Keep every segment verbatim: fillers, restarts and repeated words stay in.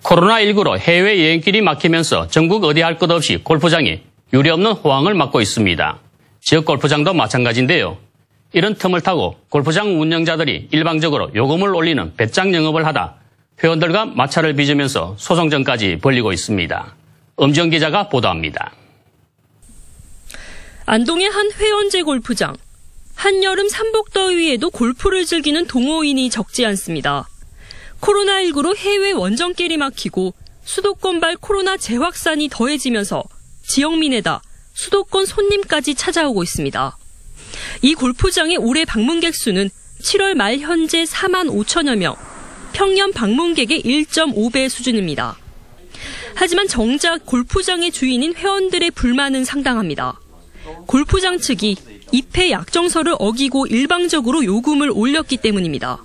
코로나십구로 해외여행길이 막히면서 전국 어디 할 것 없이 골프장이 유례없는 호황을 맞고 있습니다. 지역 골프장도 마찬가지인데요. 이런 틈을 타고 골프장 운영자들이 일방적으로 요금을 올리는 배짱 영업을 하다 회원들과 마찰을 빚으면서 소송전까지 벌이고 있습니다. 엄지영 기자가 보도합니다. 안동의 한 회원제 골프장. 한여름 삼복더위에도 골프를 즐기는 동호인이 적지 않습니다. 코로나십구로 해외 원정길이 막히고 수도권발 코로나 재확산이 더해지면서 지역민에다 수도권 손님까지 찾아오고 있습니다. 이 골프장의 올해 방문객 수는 칠월 말 현재 사만 오천여 명, 평년 방문객의 일 점 오 배 수준입니다. 하지만 정작 골프장의 주인인 회원들의 불만은 상당합니다. 골프장 측이 입회 약정서를 어기고 일방적으로 요금을 올렸기 때문입니다.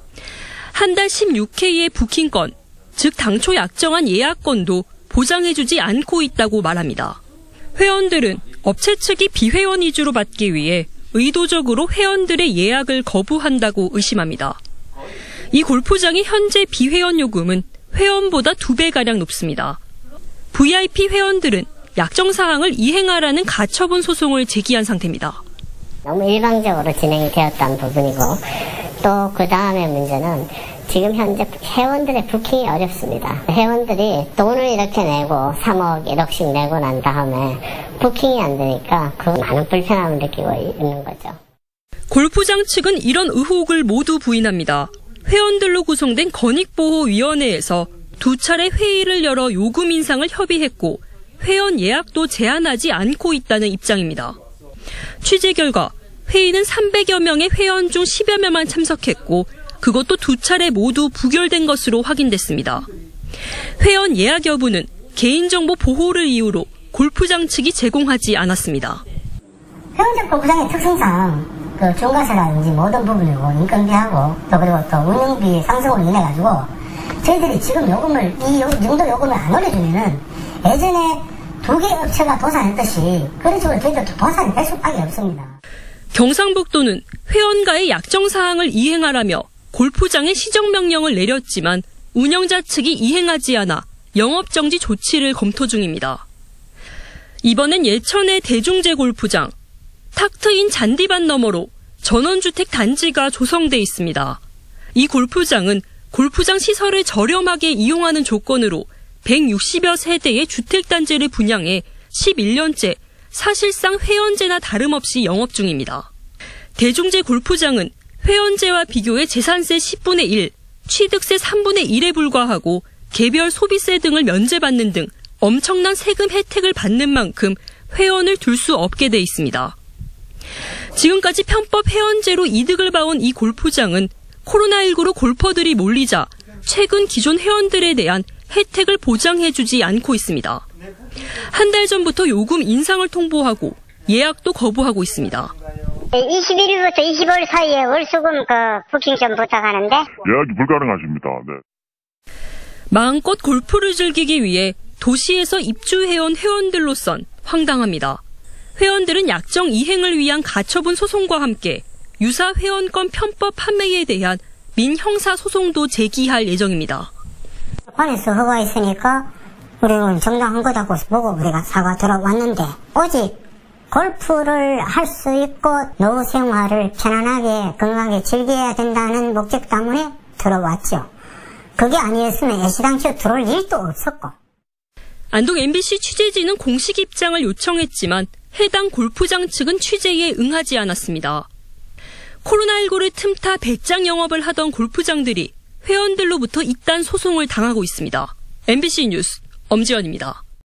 한 달 십육 회의 부킹권, 즉 당초 약정한 예약권도 보장해주지 않고 있다고 말합니다. 회원들은 업체 측이 비회원 위주로 받기 위해 의도적으로 회원들의 예약을 거부한다고 의심합니다. 이 골프장의 현재 비회원 요금은 회원보다 두 배가량 높습니다. 브이아이피 회원들은 약정 사항을 이행하라는 가처분 소송을 제기한 상태입니다. 너무 일방적으로 진행이 되었던 부분이고 또 그 다음에 문제는 지금 현재 회원들의 부킹이 어렵습니다. 회원들이 돈을 이렇게 내고 삼억, 일억씩 내고 난 다음에 부킹이 안 되니까 그 많은 불편함을 느끼고 있는 거죠. 골프장 측은 이런 의혹을 모두 부인합니다. 회원들로 구성된 권익보호위원회에서 두 차례 회의를 열어 요금 인상을 협의했고 회원 예약도 제한하지 않고 있다는 입장입니다. 취재 결과 회의는 삼백여 명의 회원 중 십여 명만 참석했고 그것도 두 차례 모두 부결된 것으로 확인됐습니다. 회원 예약 여부는 개인정보 보호를 이유로 골프장 측이 제공하지 않았습니다. 회원제 골프장의 특성상 그 종가세라든지 모든 부분이고 인건비하고 또 그리고 또 운영비 상승으로 인해 가지고 저희들이 지금 요금을 이 정도 요금을 안 올려주면은 예전에 두 개 업체가 도산했듯이 그런 식으로 저희들도 도산이 될 수밖에 없습니다. 경상북도는 회원과의 약정 사항을 이행하라며 골프장에 시정명령을 내렸지만 운영자 측이 이행하지 않아 영업정지 조치를 검토 중입니다. 이번엔 예천의 대중제 골프장. 탁 트인 잔디밭 너머로 전원주택 단지가 조성돼 있습니다. 이 골프장은 골프장 시설을 저렴하게 이용하는 조건으로 백육십여 세대의 주택단지를 분양해 십일 년째 사실상 회원제나 다름없이 영업 중입니다. 대중제 골프장은 회원제와 비교해 재산세 십분의 일, 취득세 삼분의 일에 불과하고 개별 소비세 등을 면제받는 등 엄청난 세금 혜택을 받는 만큼 회원을 둘 수 없게 돼 있습니다. 지금까지 편법 회원제로 이득을 봐온 이 골프장은 코로나십구로 골퍼들이 몰리자 최근 기존 회원들에 대한 혜택을 보장해주지 않고 있습니다. 한 달 전부터 요금 인상을 통보하고 예약도 거부하고 있습니다. 이십일 일부터 이십오 일 사이에 월수금 그 부킹 좀 부탁하는데 예약이 불가능하십니다. 네. 마음껏 골프를 즐기기 위해 도시에서 입주해온 회원들로선 황당합니다. 회원들은 약정 이행을 위한 가처분 소송과 함께 유사 회원권 편법 판매에 대한 민형사 소송도 제기할 예정입니다. 관에서 허가했으니까 우리는 정당한 거다고 보고 우리가 사과 들어왔는데 오직 골프를 할 수 있고 노후 생활을 편안하게 건강하게 즐겨야 된다는 목적 때문에 들어왔죠. 그게 아니었으면 애시당초 들어올 일도 없었고. 안동 엠비씨 취재진은 공식 입장을 요청했지만 해당 골프장 측은 취재에 응하지 않았습니다. 코로나십구를 틈타 배짱 영업을 하던 골프장들이 회원들로부터 이딴 소송을 당하고 있습니다. 엠비씨 뉴스 엄지연입니다.